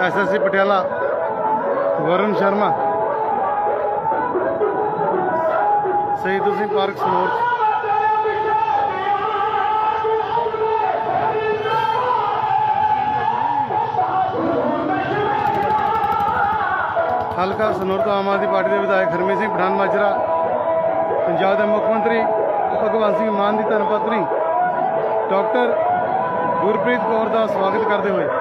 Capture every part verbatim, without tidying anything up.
S S C Patiala Varun Sharma, Shaheed Singh park Sanour, हल्का सनौर तो आम आदमी पार्टी के विधायक हरमीत सिंह पठान माजरा, पंजाब के मुख्यमंत्री भगवंत सिंह मान की धर्मपत्नी डॉक्टर गुरप्रीत कौर का स्वागत करते हुए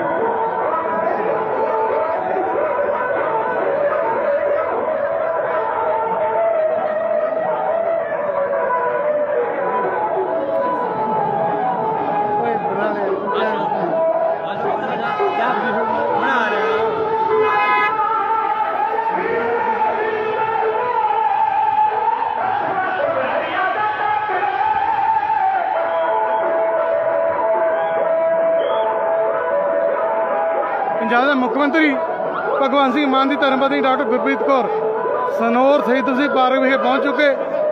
पंजाब के मुख्यमंत्री भगवंत सिंह मान की धर्मपत्नी डॉक्टर गुरप्रीत कौर सनौर शहीद सिंह पार्क विखे पहुंच चुके।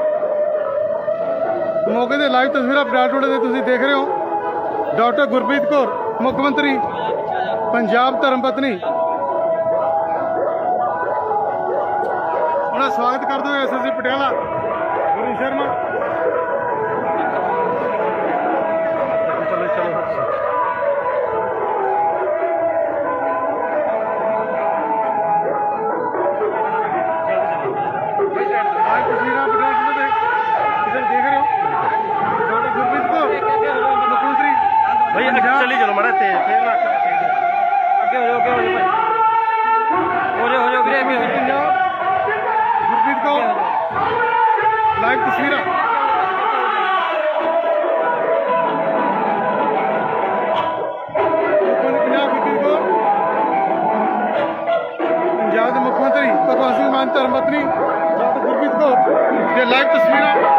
मौके से लाइव तस्वीर पटियाला टुडे तुसीं देख रहे हो। डॉक्टर गुरप्रीत कौर मुख्यमंत्री पंजाब धर्मपत्नी उन्हें स्वागत करते हुए S S C Patiala Varun Sharma. चलो चलो चली चलो माड़ा ते फिर ओके ओके ओके हो जाओ हो जाओ वीरे में गुरप्रीत को लाइव तस्वीर पंजाब के मुख्यमंत्री भगवंत सिंह मान धर्मपत्नी डॉक्टर गुरप्रीत कौर ये लाइव तस्वीर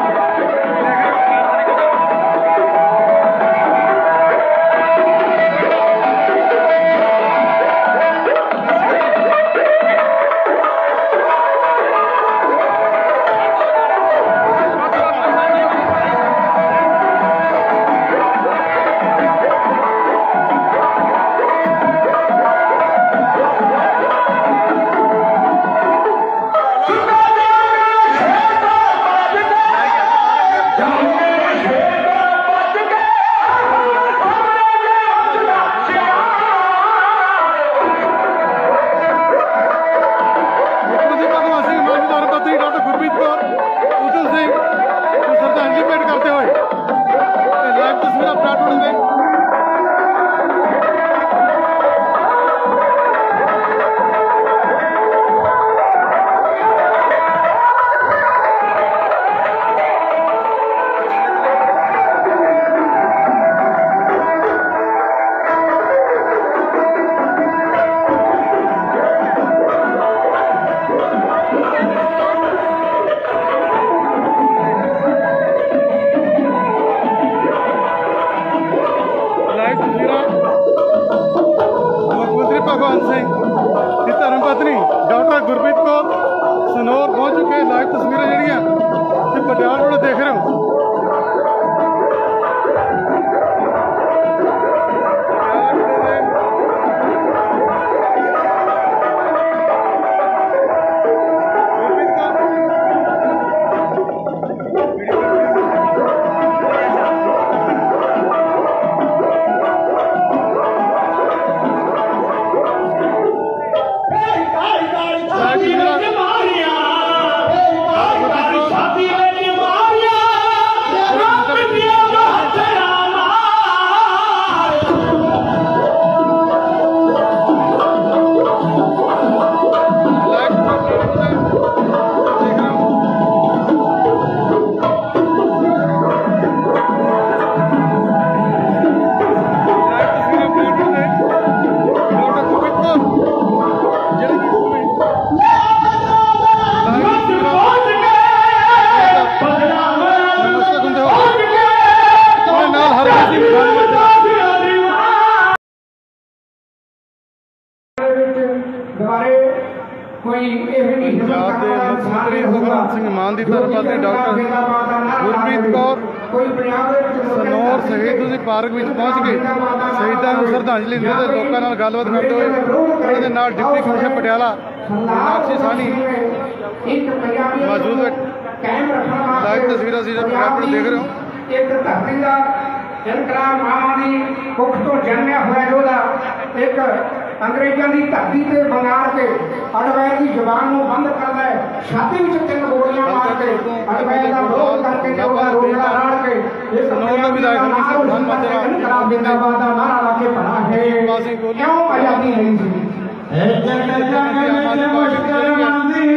श्रद्धांजलि भेंट करते हुए लाइव तस्वीर अपना में मुख्यमंत्री भगवंत सिंह की धर्मपत्नी डॉक्टर गुरप्रीत कौर सनौर पहुंच चुके। लाइव तस्वीरें जड़ियाँ पटियाला देख रहे हो। ਪੰਜਾਬ ਦੇ ਮੁੱਖ ਮੰਤਰੀ ਭਗਵੰਤ ਸਿੰਘ ਮਾਨ ਦੀ ਧਰਮਪਤਨੀ ਡਾਕਟਰ ਗੁਰਪ੍ਰੀਤ ਕੌਰ ਸਨੌਰ ਸ਼ਹੀਦ ਤੁਸੀਂ ਪਾਰਕ ਵਿੱਚ ਪਹੁੰਚ ਕੇ ਸ਼ਹੀਦਾਂ ਨੂੰ ਸ਼ਰਧਾਂਜਲੀ ਦਿੰਦੇ ਤੇ ਲੋਕਾਂ ਨਾਲ ਗੱਲਬਾਤ ਕਰਦੇ ਹੋਏ ਉਹਨਾਂ ਦੇ ਨਾਲ ਡਿਪਟੀ ਕਮਿਸ਼ਨਰ ਪਟਿਆਲਾ ਮੀਨਾਕਸ਼ੀ ਸਾਹਨੀ ਮੌਜੂਦ ਹੈ। ਲਾਈਵ ਤਸਵੀਰਾਂ ਸੀ ਪੰਜਾਬ ਨੂੰ ਦੇਖ ਰਹੇ ਹੋ। ਇੱਕ ਧਰਤੀ ਦਾ ਇਨਕਲਾਬ ਮਾਵਾਂ ਦੀ ਕੁੱਖ ਤੋਂ ਜਨਮਿਆ ਹੋਇਆ ਯੋਧਾ ਇੱਕ ਅੰਗਰੇਜ਼ਾਂ ਦੀ ਧਰਤੀ ਤੇ ਬੰਗਾਲ ਕੇ ਅਡਵੈਰ ਦੀ ਜ਼ੁਬਾਨ ਨੂੰ ਬੰਦ ਕਰਦਾ ਹੈ। ਛਾਤੀ ਵਿੱਚ ਤਿੰਨ ਗੋਲੀਆਂ ਮਾਰ ਕੇ ਅਡਵੈਰ ਦਾ ਵਿਰੋਧ ਕਰਕੇ ਤੇ ਉਹਦਾ ਰੋਜ਼ਾ ਰਾੜ ਕੇ ਇਸ ਇਨਕਲਾਬ ਜ਼ਿੰਦਾਬਾਦ ਦਾ ਨਾਰਾ ਲਾ ਕੇ ਬਣਾ ਹੈ। ਕਿਉਂ ਆਜ਼ਾਦੀ ਨਹੀਂ ਸੀ? ਇਹ ਜੱਟ ਜੱਗ ਵਿੱਚ ਮੁਸ਼ਕਲ ਬਣਦੀ,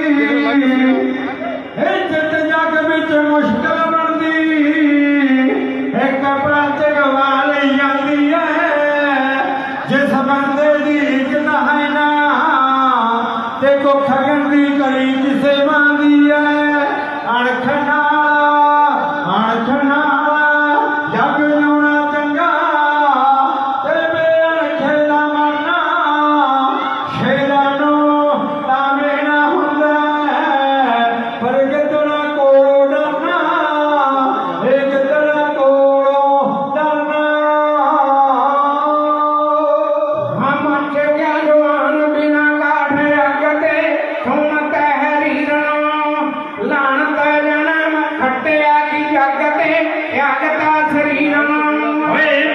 ਇਹ ਜੱਟ ਜੱਗ ਵਿੱਚ ਮੁਸ਼ਕਲ ਬਣਦੀ, ਇੱਕ ਪ੍ਰਾਂਤ ਗਵਾ ਲਈ ਜਾਂਦੀ ਹੈ। ਜਿਸ ਬੰਦੇ ਦੀ ਇੱਜ਼ਤ ਹੈ ਨਾ ਤੇ ਕੁੱਖ ਗੰਦੀ ਕਰੀ ਕਿਸੇ ਮਾਂਦੀ ਹੈ। ਅਣਖ ਨਾਲ ਅਣਖ ਨਾਲ ਜੱਗ ਜਿਉਣਾ ਚੰਗਾ ਤੇ ਬੇਅਣਖੇ ਦਾ ਮਰਨਾ ਸ਼ੇਰਾਂ ਨੂੰ ਤਾਮੇਣਾ ਹੁੰਦਾ ਹੈ। ਪਰ ਗਿੱਦੜਾ ਕੋਲੋਂ ਡਰਨਾ, ਇਹ ਗਿੱਦੜਾ ਕੋਲੋਂ ਡਰਨਾ। ਹਾਂ ਮੱਚ ਗਿਆ ਜਵਾਨ ਬਿਨਾ ਕਾਠ ਅੱਗ ਤੇ ਸੁਣ ਤਹਿਰੀਰ ਨੂੰ ਲਾਣਤ ਜਨਮ ਖੱਟਿਆ ਕੀ ਜੱਗ ਤੇ ਅੱਗ ਦਾ ਸਰੀਰ ਨੂੰ। ਓਏ